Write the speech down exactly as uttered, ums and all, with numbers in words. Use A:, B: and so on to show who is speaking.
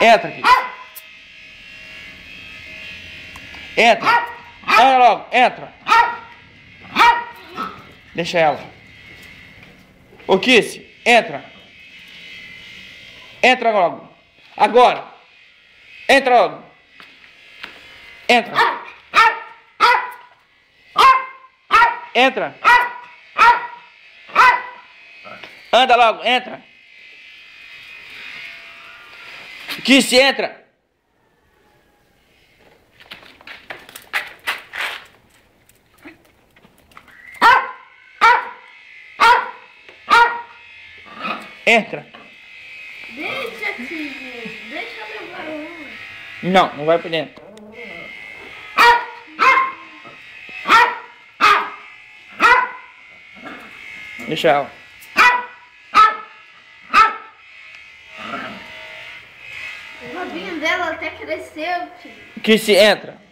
A: Entra aqui. Entra. Anda logo, entra. Deixa ela. Ô, Kissy, entra. Entra logo. Agora. Entra logo. Entra. Entra. Anda logo, entra. Kissy, entra. Entra.
B: Deixa, filho. Deixa eu levar uma.
A: Não, não vai pra dentro. Deixa ela.
B: O rabinho dela até cresceu, filho.
A: Kissy, entra.